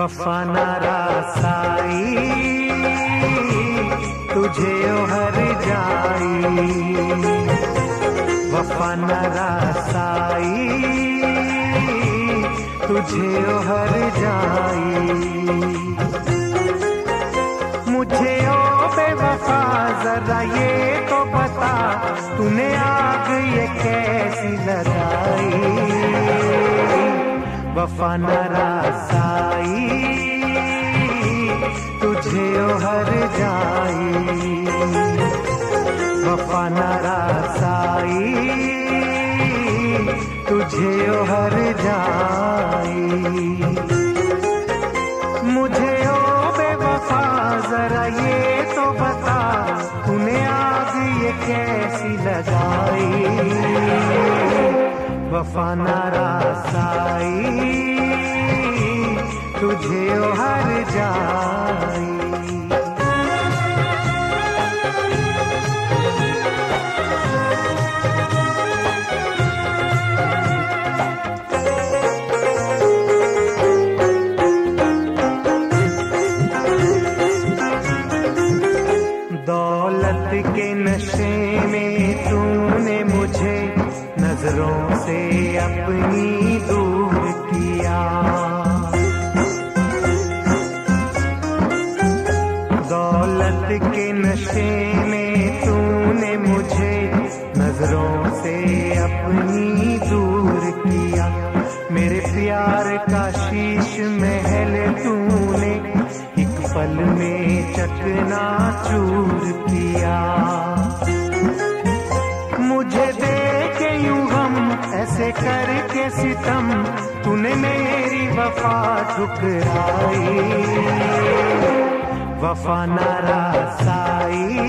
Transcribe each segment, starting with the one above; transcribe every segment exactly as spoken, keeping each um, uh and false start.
वफा ना रासाई तुझे ओ हर जाई, वफा ना रासाई तुझे ओ हर जाई। मुझे ओ बेवफा जरा ये तो बता, तूने आग ये कैसी लगाई। वफा न रासाई तुझे ओ हर जाई, वफा न रासाई तुझे ओ हर जाई। मुझे ओ बेवफा जरा ये तो बता, तूने आग ये कैसी लगाई। वफा न रासाई तुझे ओ हर जाई। दौलत के नशे में तूने मुझे नजरों से अपनी दूर किया। दौलत के नशे में तूने मुझे नजरों से अपनी दूर किया। मेरे प्यार का शीश महल तूने एक पल में चकना चूर किया। मुझे देखे यूं गम ऐसे करके सितम, तूने मेरी वफा ठुकराई। वफा न रासाई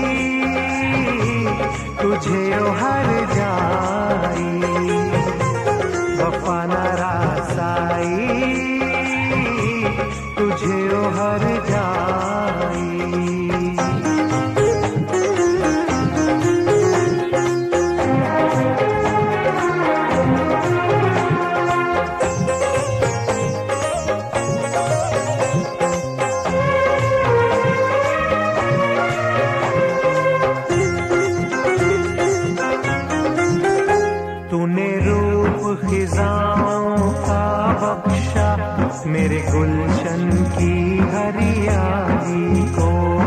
तुझे ओ हर जाई, वफा न रासाई तुझे ओ हर जाई। तूने रूप खिजाओं का बख्शा मेरे गुलशन की हरियाली को।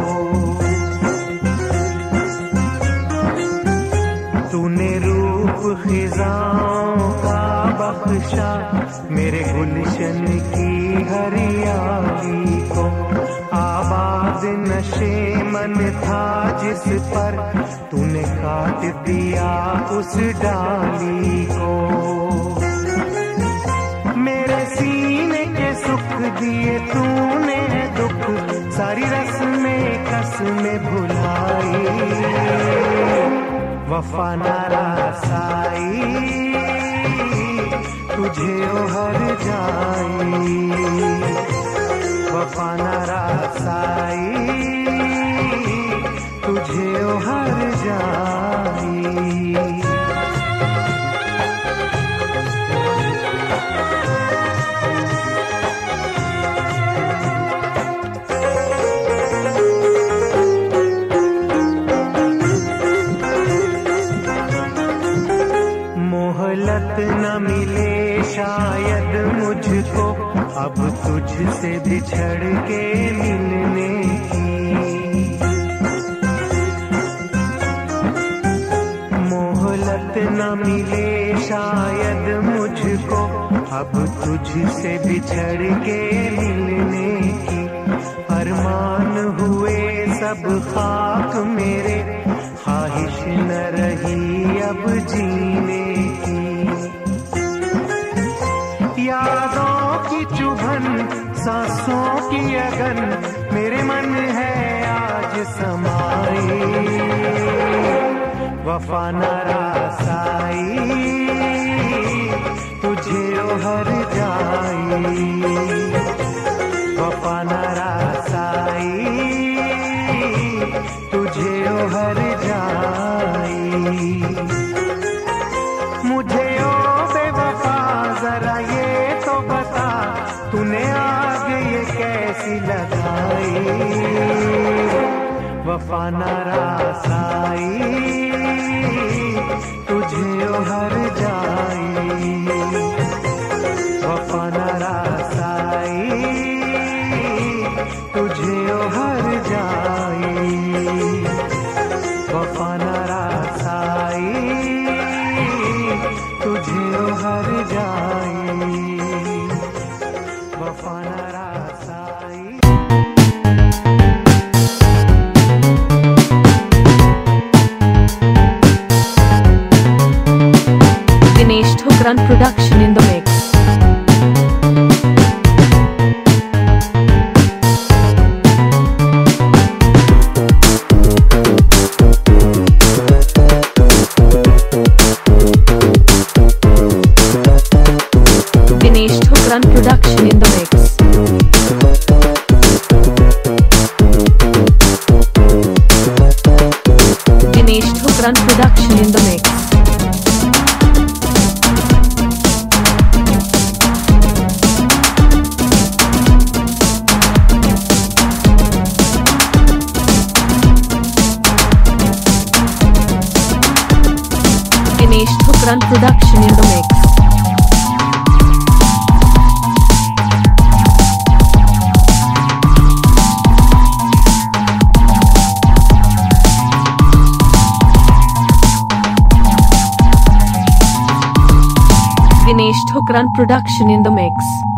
तूने रूप खिजाओं का बख्शा मेरे गुलशन की हरियाली को। आबाद नशे मन था जिस पर, तूने काट दिया उस डाली को। मेरे सीने के सुख दिए तूने दुख, सारी रस्में कसमें भुलाई। वफा न रासाई तुझे ओ हर जाई, वफा न रासाई तुझे ओ हर जाई। मोहलत न मिले शायद मुझको अब तुझसे बिछड़ के मिलने की। मोहलत न मिले शायद मुझको अब तुझसे बिछड़ के मिलने की। अरमान हुए सब खाक मेरे, ख्वाहिश न रही अब जीने की। यादों की चुभन सांसों की अगन मेरे मन है आज समाई। वफा न रासाई तुझे ओ हर जाई, वफा न रासाई तुझे ओ हर जाई। मुझे ओ बेवफा जरा ये तो बता, तूने आग ये वफा नारासाई तुझे ओ हर जाई, वफा नारासाई तुझे ओ हर जाई, वफा नारासाई तुझे ओ हर जाई, वफा नारासाई। Dinesh Thukran production in the mix. Dinesh Thukran production in the mix. Dinesh Thukran production in the mix. Dinesh Thukran production in the mix. Dinesh Thukran production in the mix.